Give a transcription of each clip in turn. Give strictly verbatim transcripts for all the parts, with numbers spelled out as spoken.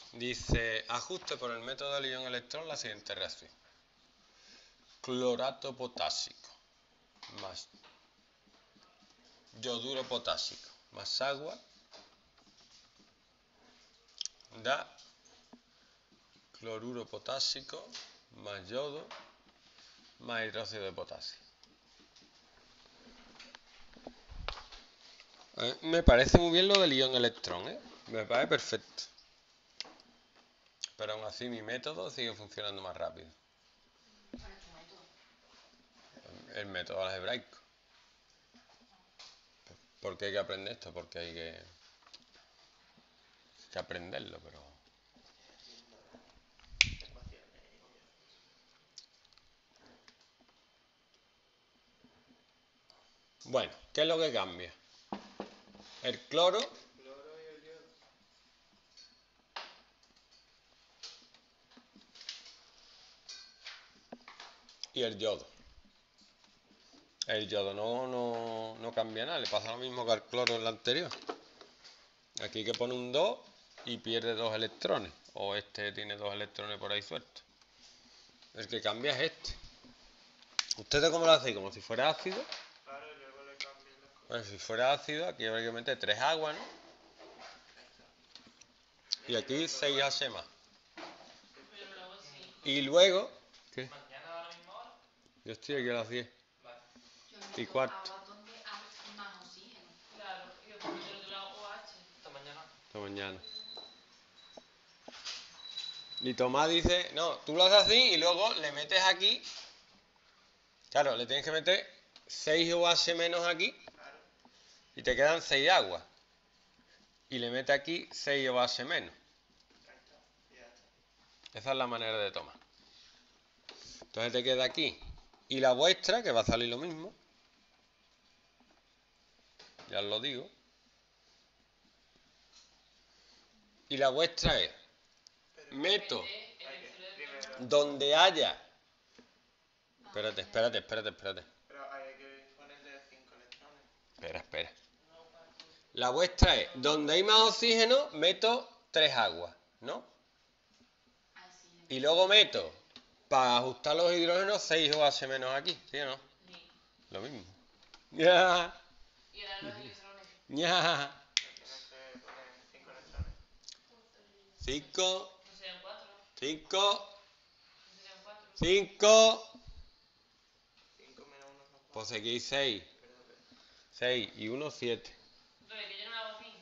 Dice, ajuste por el método del ion-electrón la siguiente reacción. Clorato potásico más yoduro potásico más agua da cloruro potásico más yodo más hidróxido de potasio. Eh, me parece muy bien lo del ion-electrón, ¿eh? Me parece perfecto. Pero aún así mi método sigue funcionando más rápido. ¿Cuál es tu método? El método algebraico. ¿Por qué hay que aprender esto? Porque hay que, que aprenderlo, pero... Bueno, ¿qué es lo que cambia? El cloro y el yodo. El yodo no, no, no cambia nada, le pasa lo mismo que al cloro en la anterior. Aquí que pone un dos y pierde dos electrones, o este tiene dos electrones por ahí sueltos. El que cambia es este. ¿Ustedes cómo lo hacéis? ¿Como si fuera ácido? Claro, y luego le cambian las cosas. Bueno, si fuera ácido, aquí habría que meter tres aguas, ¿no? Y aquí seis H más. Pero luego sí. Y luego... ¿Qué? ¿Mañana a la misma hora? Yo estoy aquí a las diez. Vale. Yo Y meto cuarto. agua donde hay más oxígeno. Claro, y después del otro lado O H. Hasta mañana. Hasta mañana. Y Tomás dice, no, tú lo haces así y luego le metes aquí. Claro, le tienes que meter seis O H menos aquí. Claro. Y te quedan seis aguas. Y le metes aquí seis O H menos. Ahí está. Ya está. Esa es la manera de tomar. Entonces te queda aquí. Y la vuestra, que va a salir lo mismo. Ya os lo digo. Y la vuestra es, meto donde haya... Espérate, espérate, espérate, espérate. Pero hay que ponerle cinco electrones. Espera, espera. La vuestra es, donde hay más oxígeno, meto tres aguas, ¿no? Así. Y luego meto, para ajustar los hidrógenos, seis O H menos aquí, ¿sí o no? Sí. Lo mismo. Ya, Y ahora los electrones. ya. Tienes que poner cinco electrones. Cinco, No serían cuatro. cinco, No serían cuatro. cinco. cinco menos uno son cuatro. Pues aquí seis. Espera, espera. seis y uno, siete. Entonces, que yo no lo hago así.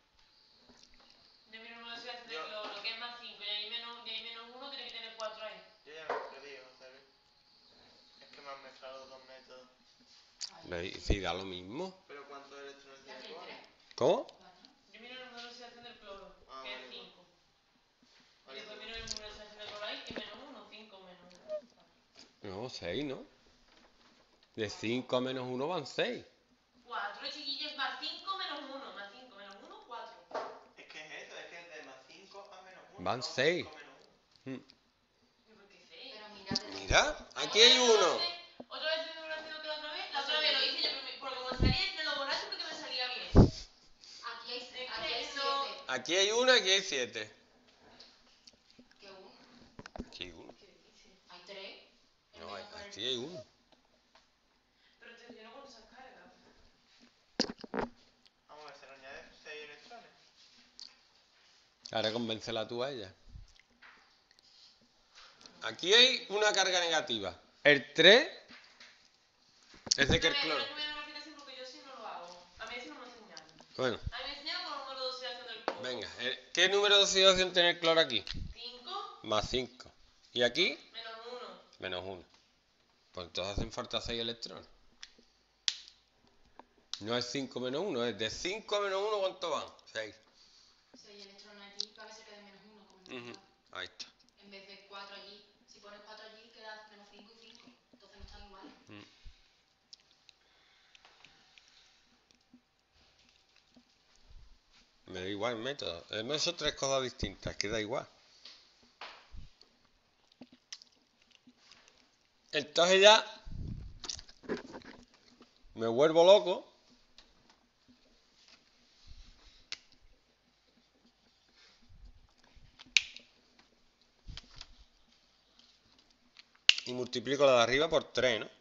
Yo mi número de oxidación de Yo- cloro, que es más cinco, y ahí menos, y ahí menos uno, tiene que tener cuatro ahí. Yo ya me perdí, José Luis. Es que me han mezclado los dos métodos. ¿Veis? Sí, da lo mismo. ¿Pero cuántos electrones ¿Ya tiene tiene tu tres? agua? ¿Cómo? ¿Cuatro? Yo miro el número de oxidación del cloro, Ah, que vale, es cinco. Y Vale, después pues. miro el número de oxidación del cloro ahí, que es menos uno, cinco menos uno. No, seis, ¿no? De cinco a menos uno van seis. cuatro, chiquillos, más cinco menos uno, más cinco menos uno, cuatro. Es que es eso, es que es de más cinco a menos uno. Van no seis. cinco menos uno. ¿Y por qué seis? Pero mira, de Mira, aquí hay uno. ¿Otra vez el número ácido que la otra vez? La otra vez lo hice yo, pero porque como salía entre los borrachos, porque me salía bien. aquí hay, Es que aquí hay no- siete. Aquí hay uno, aquí hay siete. ¿Qué uno? Aquí hay uno. ¿Qué dices? Hay tres. En No, vez de hay- poner- aquí hay uno. Pero entonces yo no cuento esas cargas. Vamos a ver, se le añade seis electrones. Ahora convéncela tú a ella. Aquí hay una carga negativa. El tres es de que el No me- cloro. no me hagas una explicación porque yo sí no lo hago. A mí sí no me enseñaron. Bueno, A mí me enseñaron con el número de oxidación del cloro. venga. el- ¿Qué número de oxidación tiene el cloro aquí? cinco Más cinco. ¿Y aquí? menos uno. Menos uno. Pues entonces hacen falta seis electrones. No es cinco menos uno, es de cinco a menos uno, ¿cuánto van? seis. seis electrones allí para que se quede menos uno. Como Ujú, uh ahí está. En vez de cuatro allí. Si pones cuatro allí, queda menos cinco y cinco. Entonces no están iguales. Me da igual el método. Además son tres cosas distintas, que da igual. Entonces ya me vuelvo loco. y multiplico la de arriba por tres, ¿no?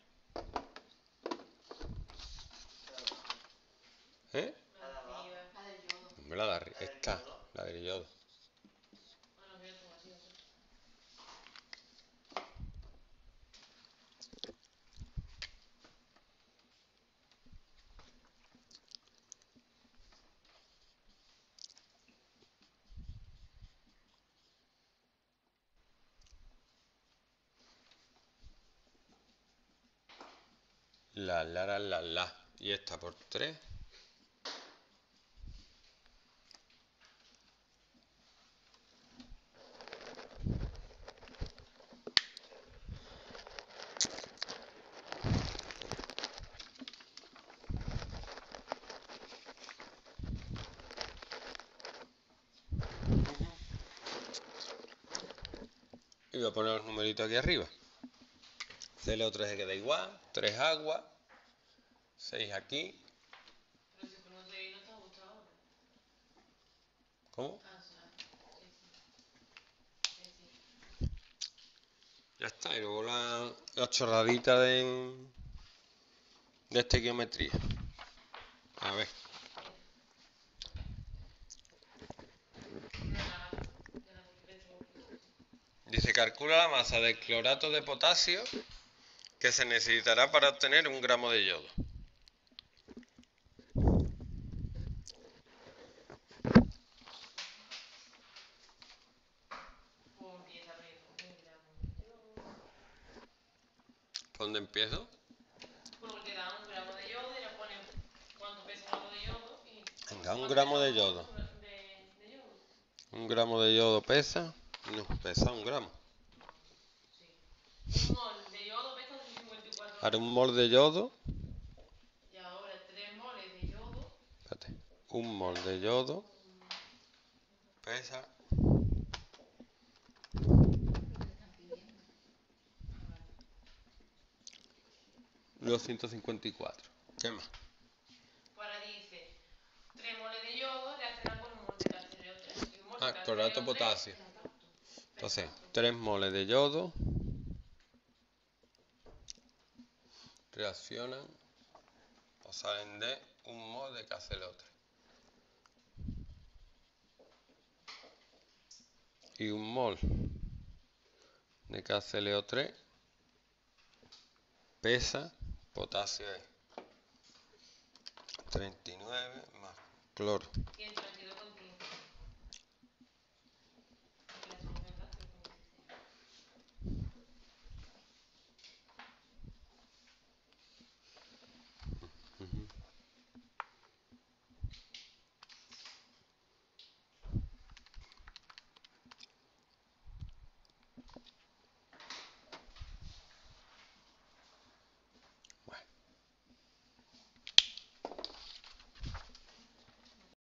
¿Eh? La de abajo. La del yodo. Hombre, la de arriba. ¿La del Esta, yodo? la del yodo. Bueno, que yo tengo así, así. La, la, la, la, la. Y esta por tres. Y voy a poner los numeritos aquí arriba. C L O tres se queda igual, tres agua, seis aquí. Pero si por no te no te ha gustado ahora. ¿Cómo? Ah, será. Sí, sí. Sí, sí. Ya está, y luego la, la chorradita de, de estequiometría. A ver, No, nada. Ya la diferencia un poquito. dice calcula la masa del clorato de potasio que se necesitará para obtener un gramo de yodo. Pues empieza poniendo un gramo de yodo. ¿Por dónde empiezo? Bueno, porque te da un gramo de yodo y le ponen cuánto pesa un gramo de yodo y Venga, un cuánto gramo pesa de un yodo. mol de, de yodo. Un gramo de yodo pesa. No, pesa un gramo. Sí. Un mol de yodo pesa cincuenta y cuatro Ahora un gramos. mol de yodo. Y ahora tres moles de yodo. Espérate. Un mol de yodo pesa Lo que están pidiendo. Ah, vale. doscientos cincuenta y cuatro. ¿Qué más? Pues ahora dice tres moles de yodo reaccionan con un mol de K C l O tres. Y un mol de Ah, K C l O tres. clorato potasio. Exacto. Entonces, Exacto. tres moles de yodo reaccionan o salen de un mol de K C l O tres. Y un mol de K C l O tres pesa, potasio es treinta y nueve más cloro. ciento veintidós